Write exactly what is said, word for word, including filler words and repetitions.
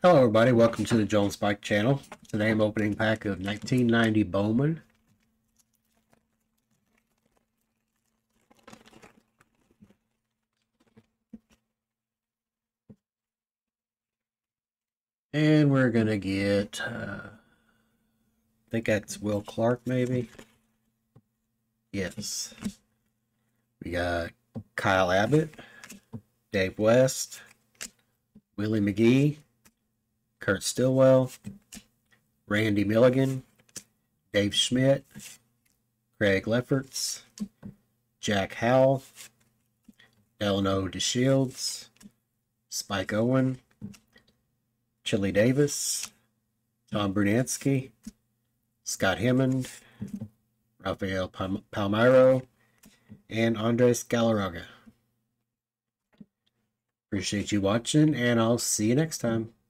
Hello everybody, welcome to the Jones Spike channel. Today I'm opening pack of nineteen ninety Bowman. And we're gonna get, uh, I think that's Will Clark maybe? Yes. We got Kyle Abbott, Dave West, Willie McGee, Kurt Stillwell, Randy Milligan, Dave Schmidt, Craig Lefferts, Jack Howell, Delano DeShields, Spike Owen, Chili Davis, Tom Brunansky, Scott Hammond, Rafael Palmeiro, and Andres Galarraga. Appreciate you watching, and I'll see you next time.